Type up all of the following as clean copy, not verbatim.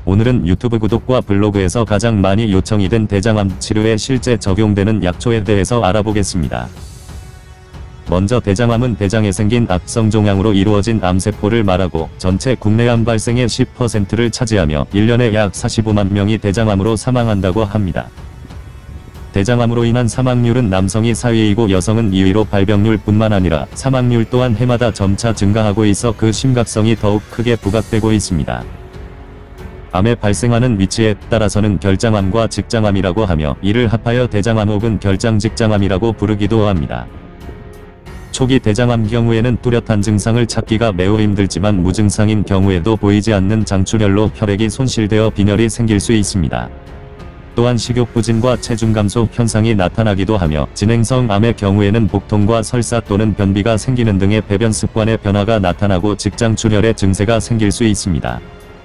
오늘은 유튜브 구독과 블로그에서 가장 많이 요청이 된 대장암 치료에 실제 적용되는 약초에 대해서 알아보겠습니다. 먼저 대장암은 대장에 생긴 악성 종양으로 이루어진 암세포를 말하고 전체 국내 암 발생의 10%를 차지하며 1년에 약 45만 명이 대장암으로 사망한다고 합니다. 대장암으로 인한 사망률은 남성이 4위이고 여성은 2위로 발병률뿐만 아니라 사망률 또한 해마다 점차 증가하고 있어 그 심각성이 더욱 크게 부각되고 있습니다. 암의 발생하는 위치에 따라서는 결장암과 직장암이라고 하며 이를 합하여 대장암 혹은 결장직장암이라고 부르기도 합니다. 초기 대장암 경우에는 뚜렷한 증상을 찾기가 매우 힘들지만 무증상인 경우에도 보이지 않는 장출혈로 혈액이 손실되어 빈혈이 생길 수 있습니다. 또한 식욕부진과 체중 감소 현상이 나타나기도 하며 진행성 암의 경우에는 복통과 설사 또는 변비가 생기는 등의 배변 습관의 변화가 나타나고 직장출혈의 증세가 생길 수 있습니다.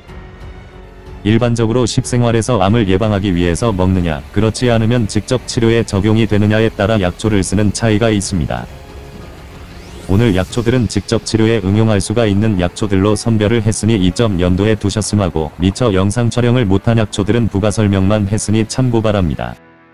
일반적으로 식생활에서 암을 예방하기 위해서 먹느냐, 그렇지 않으면 직접 치료에 적용이 되느냐에 따라 약초를 쓰는 차이가 있습니다. 오늘 약초들은 직접 치료에 응용할 수가 있는 약초들로 선별을 했으니 이 점 염두에 두셨음 하고 미처 영상 촬영을 못한 약초들은 부가 설명만 했으니 참고 바랍니다.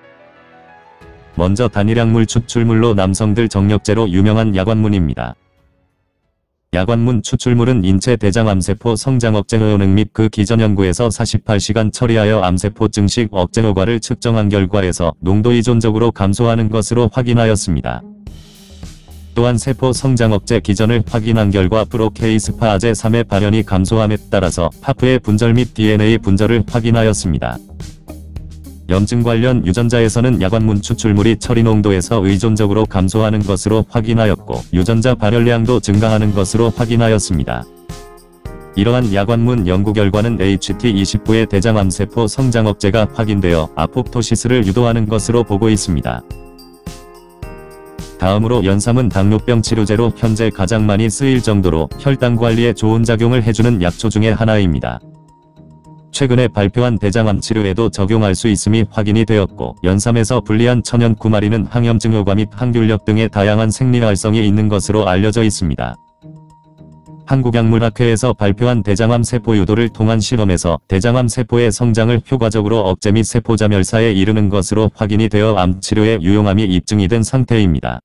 먼저 단일약물 추출물로 남성들 정력제로 유명한 야관문입니다. 야관문 추출물은 인체 대장암세포 성장 억제 효능 및 그 기전 연구에서 48시간 처리하여 암세포 증식 억제 효과를 측정한 결과에서 농도 의존적으로 감소하는 것으로 확인하였습니다. 또한 세포 성장 억제 기전을 확인한 결과 프로케이스파아제 3의 발현이 감소함에 따라서 파프의 분절 및 DNA 분절을 확인하였습니다. 염증 관련 유전자에서는 야관문 추출물이 처리 농도에서 의존적으로 감소하는 것으로 확인하였고 유전자 발현량도 증가하는 것으로 확인하였습니다. 이러한 야관문 연구 결과는 HT29의 대장암세포 성장 억제가 확인되어 아포프토시스를 유도하는 것으로 보고 있습니다. 다음으로 연삼은 당뇨병 치료제로 현재 가장 많이 쓰일 정도로 혈당 관리에 좋은 작용을 해주는 약초 중의 하나입니다. 최근에 발표한 대장암 치료에도 적용할 수 있음이 확인이 되었고 연삼에서 분리한 천연 구마리는 항염증 효과 및 항균력 등의 다양한 생리 활성이 있는 것으로 알려져 있습니다. 한국약물학회에서 발표한 대장암 세포 유도를 통한 실험에서 대장암 세포의 성장을 효과적으로 억제 및 세포자멸사에 이르는 것으로 확인이 되어 암 치료에 유용함이 입증이 된 상태입니다.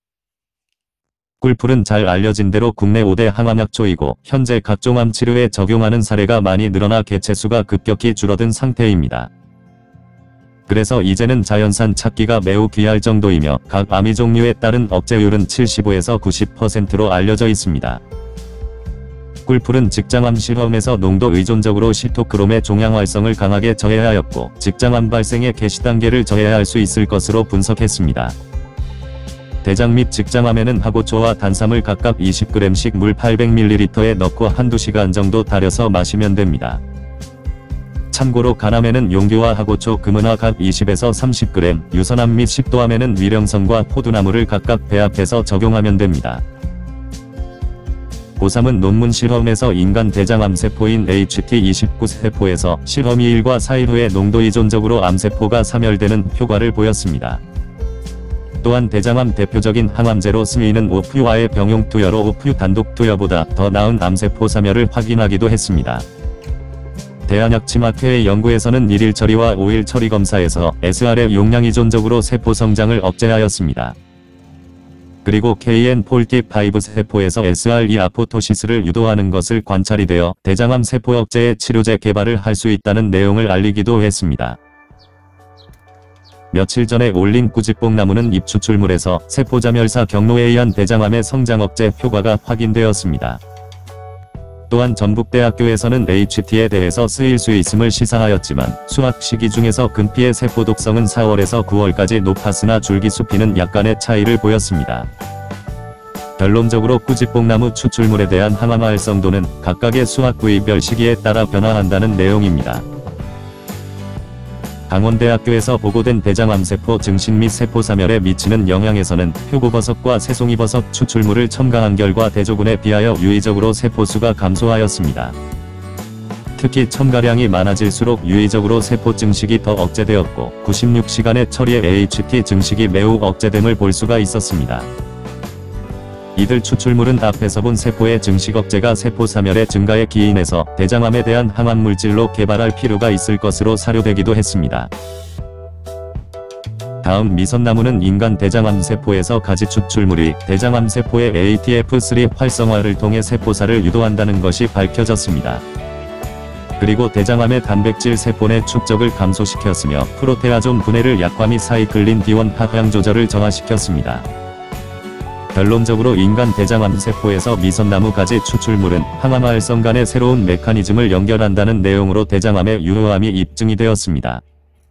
꿀풀은 잘 알려진 대로 국내 5대 항암약초이고 현재 각종 암 치료에 적용하는 사례가 많이 늘어나 개체수가 급격히 줄어든 상태입니다. 그래서 이제는 자연산 찾기가 매우 귀할 정도이며 각 암이 종류에 따른 억제율은 75에서 90%로 알려져 있습니다. 꿀풀은 직장암 실험에서 농도 의존적으로 시토크롬의 종양 활성을 강하게 저해하였고 직장암 발생의 개시 단계를 저해할 수 있을 것으로 분석했습니다. 대장 및 직장암에는 하고초와 단삼을 각각 20g씩 물 800ml에 넣고 한두 시간 정도 달여서 마시면 됩니다. 참고로 간암에는 용규와 하고초, 금은화 각 20에서 30g, 유선암 및 식도암에는 위령선과 포도나무를 각각 배합해서 적용하면 됩니다. 고3은 논문 실험에서 인간 대장암세포인 HT29 세포에서 실험 2일과 4일 후에 농도 의존적으로 암세포가 사멸되는 효과를 보였습니다. 또한 대장암 대표적인 항암제로 쓰이는 오프유와의 병용 투여로 오프유 단독 투여보다 더 나은 암세포 사멸을 확인하기도 했습니다. 대한약침학회의 연구에서는 1일 처리와 5일 처리 검사에서 SR의 용량 의존적으로 세포 성장을 억제하였습니다. 그리고 KN-45 세포에서 SR2 아포토시스를 유도하는 것을 관찰이 되어 대장암 세포 억제의 치료제 개발을 할 수 있다는 내용을 알리기도 했습니다. 며칠 전에 올린 꾸지뽕나무는 잎 추출물에서 세포자멸사 경로에 의한 대장암의 성장 억제 효과가 확인되었습니다. 또한 전북대학교에서는 HT에 대해서 쓰일 수 있음을 시사하였지만 수확 시기 중에서 근피의 세포 독성은 4월에서 9월까지 높았으나 줄기수피는 약간의 차이를 보였습니다. 결론적으로 꾸지뽕나무 추출물에 대한 항암 활성도는 각각의 수확 부위별 시기에 따라 변화한다는 내용입니다. 강원대학교에서 보고된 대장암세포 증식 및 세포사멸에 미치는 영향에서는 표고버섯과 새송이버섯 추출물을 첨가한 결과 대조군에 비하여 유의적으로 세포수가 감소하였습니다. 특히 첨가량이 많아질수록 유의적으로 세포 증식이 더 억제되었고 96시간의 처리에 HT 증식이 매우 억제됨을 볼 수가 있었습니다. 이들 추출물은 앞에서 본 세포의 증식 억제가 세포 사멸의 증가에 기인해서 대장암에 대한 항암 물질로 개발할 필요가 있을 것으로 사료되기도 했습니다. 다음 미선나무는 인간 대장암 세포에서 가지 추출물이 대장암 세포의 ATF3 활성화를 통해 세포살을 유도한다는 것이 밝혀졌습니다. 그리고 대장암의 단백질 세포 내 축적을 감소시켰으며 프로테아존 분해를 약화 및 사이클린 D1 합향 조절을 정화시켰습니다. 결론적으로 인간 대장암 세포에서 미선나무 가지 추출물은 항암 활성 간의 새로운 메커니즘을 연결한다는 내용으로 대장암의 유효함이 입증이 되었습니다.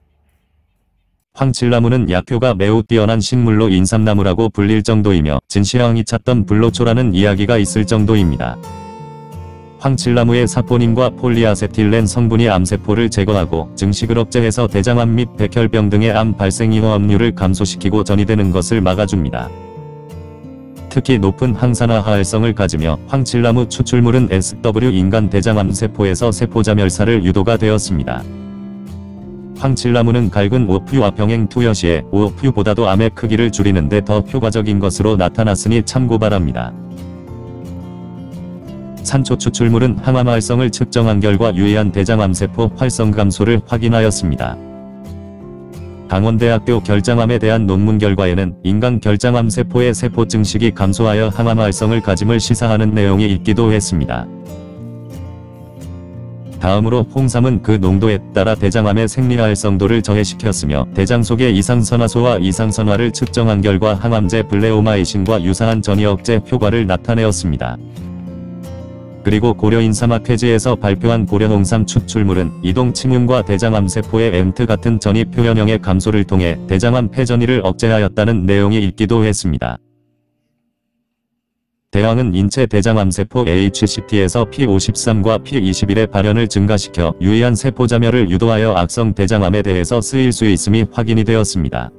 황칠나무는 약효가 매우 뛰어난 식물로 인삼나무라고 불릴 정도이며 진시황이 찾던 불로초라는 이야기가 있을 정도입니다. 황칠나무의 사포닌과 폴리아세틸렌 성분이 암세포를 제거하고 증식을 억제해서 대장암 및 백혈병 등의 암 발생 위험률을 감소시키고 전이되는 것을 막아줍니다. 특히 높은 항산화 활성을 가지며 황칠나무 추출물은 SW 인간 대장암 세포에서 세포자멸사를 유도가 되었습니다. 황칠나무는 갈근 오퓨와 병행 투여 시에 오퓨보다도 암의 크기를 줄이는 데 더 효과적인 것으로 나타났으니 참고 바랍니다. 산초 추출물은 항암 활성을 측정한 결과 유의한 대장암세포 활성 감소를 확인하였습니다. 강원대학교 결장암에 대한 논문 결과에는 인간 결장암 세포의 세포 증식이 감소하여 항암 활성을 가짐을 시사하는 내용이 있기도 했습니다. 다음으로 홍삼은 그 농도에 따라 대장암의 생리활성도를 저해시켰으며 대장 속의 이상선화소와 이상선화를 측정한 결과 항암제 블레오마이신과 유사한 전이 억제 효과를 나타내었습니다. 그리고 고려인삼학회지에서 발표한 고려홍삼 추출물은 이동침윤과 대장암세포의 엠트 같은 전이 표현형의 감소를 통해 대장암 폐전이를 억제하였다는 내용이 있기도 했습니다. 대왕은 인체 대장암세포 HCT에서 P53과 P21의 발현을 증가시켜 유의한 세포자멸을 유도하여 악성 대장암에 대해서 쓰일 수 있음이 확인이 되었습니다.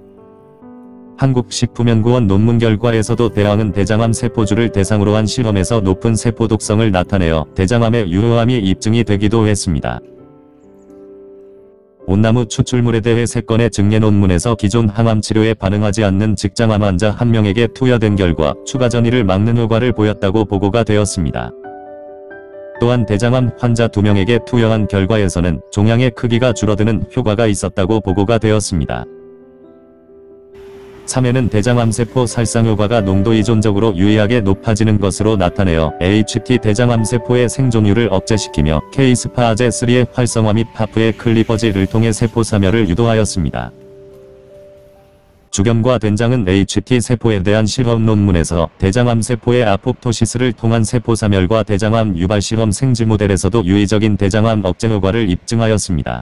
한국식품연구원 논문 결과에서도 대왕은 대장암 세포주를 대상으로 한 실험에서 높은 세포 독성을 나타내어 대장암의 유효함이 입증이 되기도 했습니다. 온나무 추출물에 대해 3건의 증례 논문에서 기존 항암 치료에 반응하지 않는 직장암 환자 1명에게 투여된 결과 추가 전이를 막는 효과를 보였다고 보고가 되었습니다. 또한 대장암 환자 2명에게 투여한 결과에서는 종양의 크기가 줄어드는 효과가 있었다고 보고가 되었습니다. 3회는 대장암세포 살상 효과가 농도 이존적으로 유의하게 높아지는 것으로 나타내어 HT 대장암세포의 생존율을 억제시키며 K-스파아제3의 활성화 및 파프의 클리버지를 통해 세포 사멸을 유도하였습니다. 주겸과 된장은 HT 세포에 대한 실험 논문에서 대장암 세포의 아포프토시스를 통한 세포 사멸과 대장암 유발 실험 생쥐 모델에서도 유의적인 대장암 억제 효과를 입증하였습니다.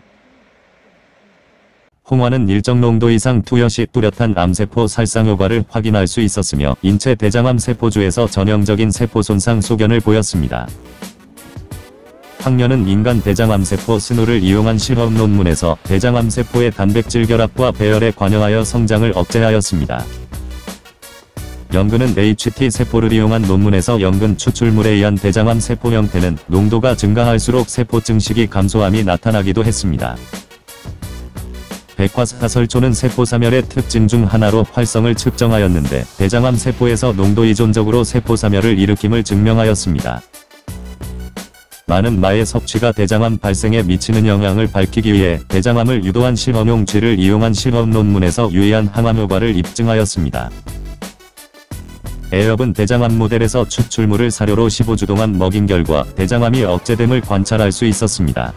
홍화는 일정 농도 이상 투여 시 뚜렷한 암세포 살상 효과를 확인할 수 있었으며 인체 대장암 세포주에서 전형적인 세포 손상 소견을 보였습니다. 황련은 인간 대장암세포 스누를 이용한 실험 논문에서 대장암세포의 단백질 결합과 배열에 관여하여 성장을 억제하였습니다. 연근은 HT 세포를 이용한 논문에서 연근 추출물에 의한 대장암 세포 형태는 농도가 증가할수록 세포 증식이 감소함이 나타나기도 했습니다. 백화사설초는 세포사멸의 특징 중 하나로 활성을 측정하였는데 대장암 세포에서 농도 이존적으로 세포사멸을 일으킴을 증명하였습니다. 많은 마의 섭취가 대장암 발생에 미치는 영향을 밝히기 위해 대장암을 유도한 실험용 쥐를 이용한 실험 논문에서 유의한 항암 효과를 입증하였습니다. 에엽은 대장암 모델에서 추출물을 사료로 15주 동안 먹인 결과 대장암이 억제됨을 관찰할 수 있었습니다.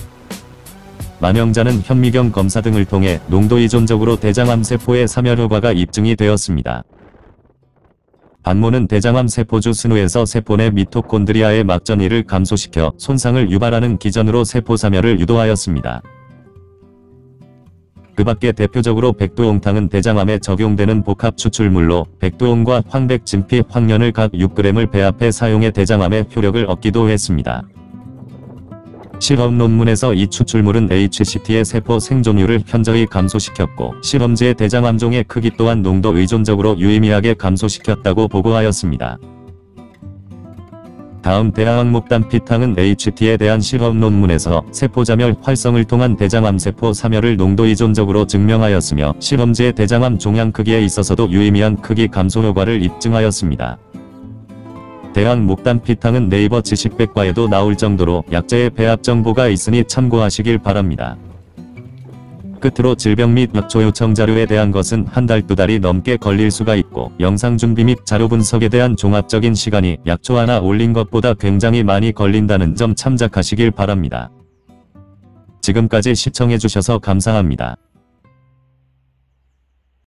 만영자는 현미경 검사 등을 통해 농도 이존적으로 대장암 세포의 사멸 효과가 입증이 되었습니다. 반모는 대장암 세포주 스누에서 세포 내 미토콘드리아의 막전이를 감소시켜 손상을 유발하는 기전으로 세포 사멸을 유도하였습니다. 그 밖에 대표적으로 백두홍탕은 대장암에 적용되는 복합 추출물로 백두홍과 황백진피 황련을 각 6g을 배합해 사용해 대장암의 효력을 얻기도 했습니다. 실험 논문에서 이 추출물은 HCT의 세포 생존율을 현저히 감소시켰고 실험지의 대장암종의 크기 또한 농도 의존적으로 유의미하게 감소시켰다고 보고하였습니다. 다음 대항목단피탕은 HT에 대한 실험 논문에서 세포자멸 활성을 통한 대장암세포 사멸을 농도 의존적으로 증명하였으며 실험지의 대장암 종양 크기에 있어서도 유의미한 크기 감소 효과를 입증하였습니다. 대왕 목단피탕은 네이버 지식백과에도 나올 정도로 약재의 배합 정보가 있으니 참고하시길 바랍니다. 끝으로 질병 및 약초 요청 자료에 대한 것은 한 달, 두 달이 넘게 걸릴 수가 있고 영상 준비 및 자료 분석에 대한 종합적인 시간이 약초 하나 올린 것보다 굉장히 많이 걸린다는 점 참작하시길 바랍니다. 지금까지 시청해주셔서 감사합니다.